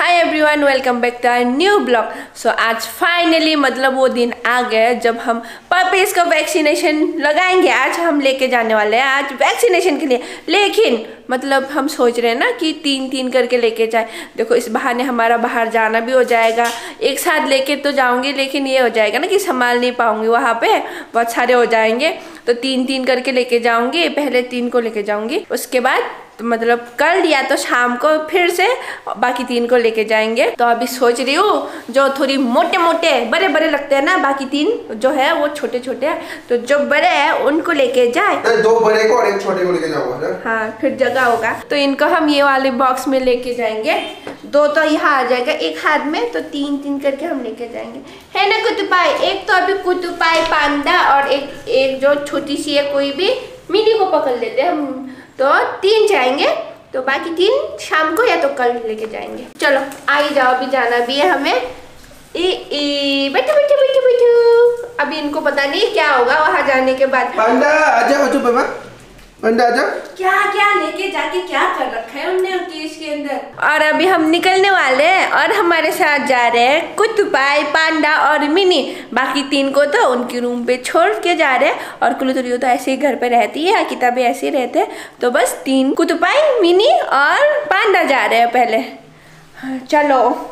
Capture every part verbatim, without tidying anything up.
Hi everyone, welcome back to our new blog. So आज finally मतलब वो दिन आ गया जब हम पपीज का वैक्सीनेशन लगाएंगे। आज हम लेके जाने वाले हैं आज वैक्सीनेशन के लिए, लेकिन मतलब हम सोच रहे हैं ना कि तीन तीन करके लेके जाए। देखो इस बहाने हमारा बाहर जाना भी हो जाएगा। एक साथ लेके तो जाऊंगी लेकिन ये हो जाएगा ना कि संभाल नहीं पाऊंगी, वहाँ पे बहुत सारे हो जाएंगे। तो तीन तीन करके लेके जाऊंगी, पहले तीन को लेके जाऊंगी, उसके बाद तो मतलब कल या तो शाम को फिर से बाकी तीन को लेके जाएंगे। तो अभी सोच रही हूँ जो थोड़ी मोटे मोटे बड़े बड़े लगते हैं ना, बाकी तीन जो है वो छोटे छोटे हैं, तो जो बड़े हैं उनको लेके जाए। दो बड़े को और एक छोटे को लेके जाऊंगा। हाँ फिर जगह होगा तो इनको हम ये वाले बॉक्स में लेके जाएंगे। दो तो यहाँ आ जाएगा एक हाथ में, तो तीन तीन करके हम लेके जाएंगे, है ना कुतुपाई। एक तो अभी कुतुपाई पांडा और एक एक जो छोटी सी है कोई भी मिनी को पकड़ लेते हैं हम। तो तीन जाएंगे, तो बाकी तीन शाम को या तो कल लेके जाएंगे। चलो आ ही जाओ, अभी जाना भी है हमें। ए ए बैठो बैठो बैठो बैठो। अभी इनको पता नहीं क्या होगा वहां जाने के बाद। पांडा आजा, हो चुप है पांडा आजा। क्या क्या लेके जाके क्या कर रखा है उनने केस के अंदर। और अभी हम निकलने वाले हैं और हमारे साथ जा रहे हैं कुतुपाई, पांडा और मिनी। बाकी तीन को तो उनके रूम पे छोड़ के जा रहे हैं, और कुलुतुरियो तो ऐसे ही घर पे रहती है, किताबें ऐसे ही रहते हैं। तो बस तीन कुतुपाई, मिनी और पांडा जा रहे हैं पहले। चलो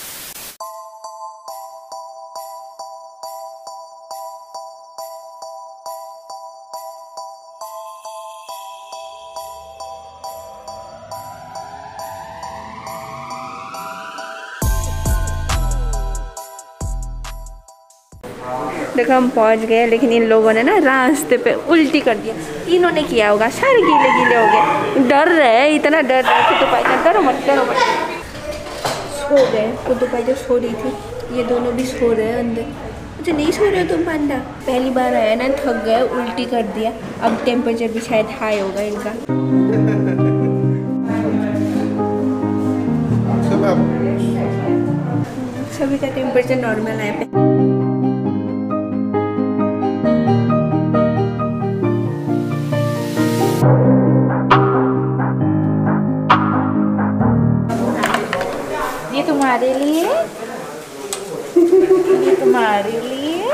देखो हम पहुंच गए, लेकिन इन लोगों ने ना रास्ते पे उल्टी कर दिया। तीनों ने किया होगा, सारे गीले गीले हो गए। डर रहे, इतना डर रहे। कुतुपाई का डरो मत डरो मत। सो गए, कुतुपाई जो सो रही थी, ये दोनों भी सो रहे हैं अंदर। अच्छा नहीं सो रहे हो तुम पांडा? पहली बार आया ना, थक गए, उल्टी कर दिया। अब टेम्परेचर भी शायद हाई होगा इनका। सभी का टेम्परेचर नॉर्मल है। ये तुम्हारे लिए, ये तुम्हारे लिए।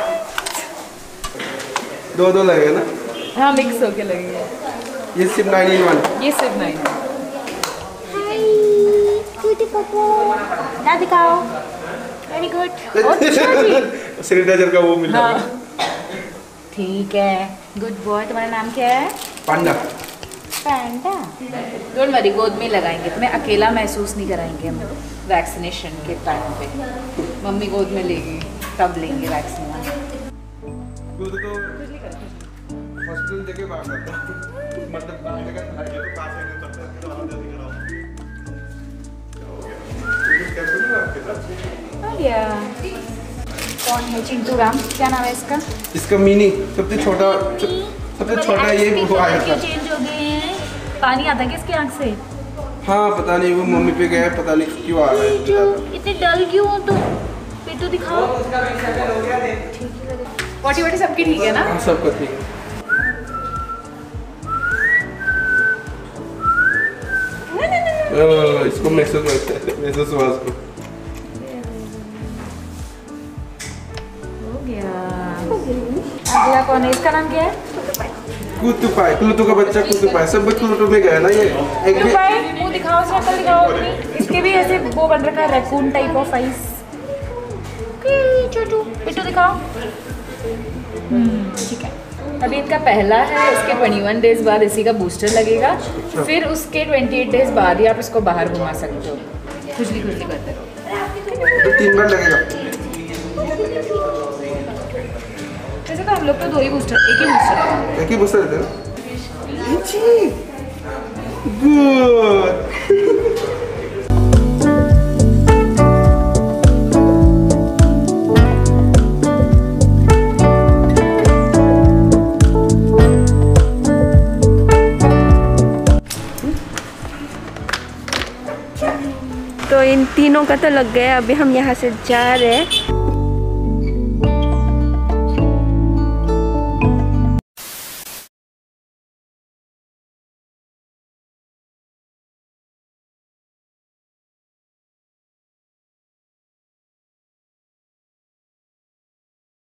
दो दो लगेगा ना? हाँ मिक्स होके लगेगा। ये सिर्फ नाइन इन वन, ये सिर्फ नाइन। हाय क्यूटी पप्पू, दादी दिखाओ। Very good. सैनिटाइजर का वो मिल रहा है। ठीक है, गुड बॉय। तुम्हारा नाम क्या है? पांडा। पांडा। डोंट वरी, गोद में लगाएंगे, तुम्हें अकेला महसूस नहीं कराएंगे हम वैक्सीनेशन के टाइम पे। मम्मी गोद में लेगी तब लेंगे वैक्सीन। खुद तो हॉस्पिटल जगह बाहर जाता मतलब बाहर जगह चला गया तो कासे नहीं उतरता है, तो हम जल्दी कराओ। क्या हो गया आपके साथ? आ गया। कौन है चिंटू राम? क्या नाम है इसका? इसका मिनी, सबसे छोटा सबसे छोटा ये वो आया था। चेंज हो गए हैं। पानी आता है क्या इसकी आँख से? हाँ पता नहीं, वो मम्मी पे गया, पता नहीं क्यों आ रहा है। इतने डल क्यों हो तुम? पेटू दिखाओ। बॉडी बॉडी सबकी ठीक है ना? हाँ सबका ठीक है। ओ, इसको महसूस महसूस हुआ उसको। हो गया। अगला कौन है? इसका नाम क्या है? कुतुपाई, कुलुतु का बच्चा कुतुपाई। सब बच्चे कुलुतु में गया ना ये। एक कुतुपाई मुंह दिखाओ, शक्ल दिखाओ अपनी। इसके भी ऐसे वो बन रखा है, रैकून टाइप ऑफ आईज। छोटू पिट्टू दिखाओ। ठीक है, अभी इनका पहला है। इसके इक्कीस डेज बाद इसी का बूस्टर लगेगा। फिर उसके अट्ठाईस डेज बाद ही आप इसको बाहर घुमा सकते हो। खुजली खुजली करते रहो। तो तीन बार लगेगा। वैसे तो हम लोग तो दो ही बूस्टर, एक ही बूस्टर एक ही बूस्टर देते हैं। गुड। तो इन तीनों का तो लग गया। अभी हम यहाँ से जा रहे हैं